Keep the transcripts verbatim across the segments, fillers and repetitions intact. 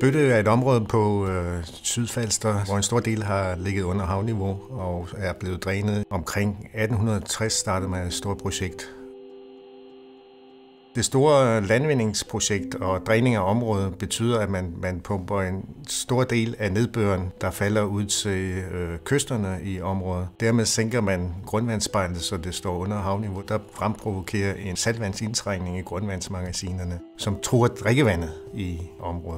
Bøtte er et område på øh, Sydfalster, hvor en stor del har ligget under havniveau og er blevet drænet. Omkring atten tres startede man et stort projekt. Det store landvindingsprojekt og dræning af området betyder, at man, man pumper en stor del af nedbøren, der falder ud til øh, kysterne i området. Dermed sænker man grundvandsspejlet, så det står under havniveau. Der fremprovokerer en saltvandsindtrængning i grundvandsmagasinerne, som truer drikkevandet i området.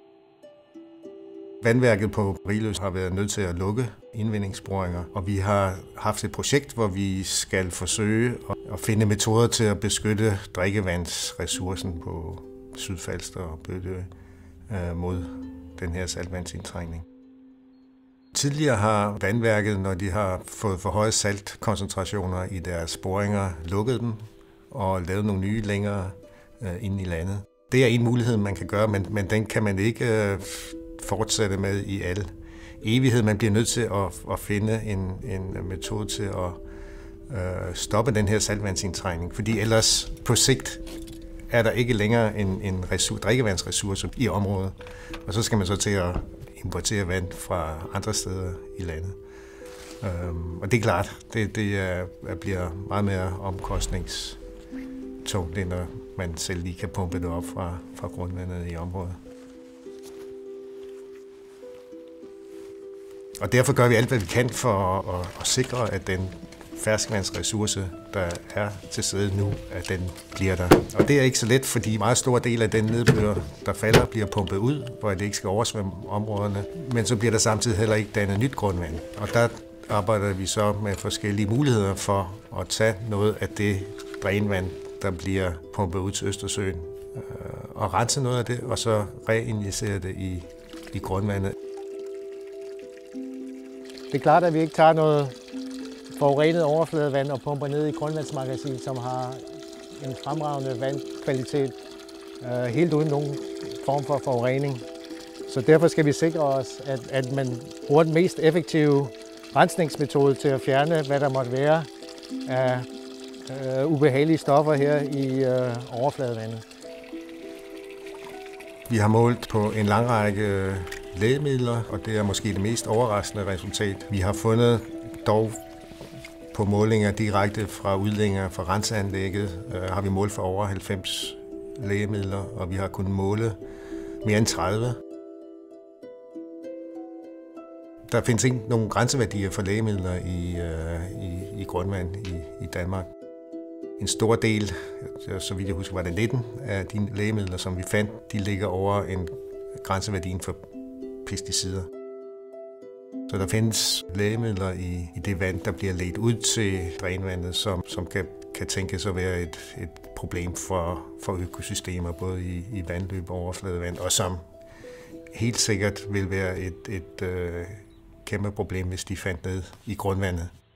Vandværket på Riløs har været nødt til at lukke indvindingsboringer, og vi har haft et projekt, hvor vi skal forsøge at finde metoder til at beskytte drikkevandsressourcen på Sydfalster og Bøtte mod den her saltvandsindtrængning. Tidligere har vandværket, når de har fået for høje saltkoncentrationer i deres boringer, lukket dem og lavet nogle nye længere ind i landet. Det er en mulighed, man kan gøre, men, men den kan man ikke fortsætte med i al evighed. Man bliver nødt til at, at finde en, en metode til at øh, stoppe den her saltvandsindtrængning, fordi ellers på sigt er der ikke længere en, en ressour, drikkevandsressource i området, og så skal man så til at importere vand fra andre steder i landet. Øhm, og det er klart, det, det er, bliver meget mere omkostningstungt, end når man selv lige kan pumpe det op fra, fra grundvandet i området. Og derfor gør vi alt, hvad vi kan for at, at sikre, at den ferskvandsressource, der er til stede nu, at den bliver der. Og det er ikke så let, fordi en meget stor del af den nedbør, der falder, bliver pumpet ud, hvor det ikke skal oversvømme områderne. Men så bliver der samtidig heller ikke dannet nyt grundvand. Og der arbejder vi så med forskellige muligheder for at tage noget af det drænvand, der bliver pumpet ud til Østersøen, og rense noget af det, og så reinjicere det i, i grundvandet. Det er klart, at vi ikke tager noget forurenet overfladevand og pumper ned i grundvandsmagasin, som har en fremragende vandkvalitet, øh, helt uden nogen form for forurening. Så derfor skal vi sikre os, at, at man bruger den mest effektive rensningsmetode til at fjerne, hvad der måtte være af øh, ubehagelige stoffer her i øh, overfladevandet. Vi har målt på en lang række lægemidler, og det er måske det mest overraskende resultat. Vi har fundet dog på målinger direkte fra udledninger fra renseanlægget, øh, har vi målt for over halvfems lægemidler, og vi har kunnet måle mere end tredive. Der findes ikke nogen grænseværdier for lægemidler i, øh, i, i grundvand i, i Danmark. En stor del, så vidt jeg husker, var det nitten af de lægemidler, som vi fandt, de ligger over en grænseværdien for pesticider. Så der findes lægemidler i, i det vand, der bliver ledt ud til drænvandet, som, som kan, kan tænkes at være et, et problem for, for økosystemer, både i, i vandløb og overfladevand, og som helt sikkert vil være et, et øh, kæmpe problem, hvis de fandt ned i grundvandet.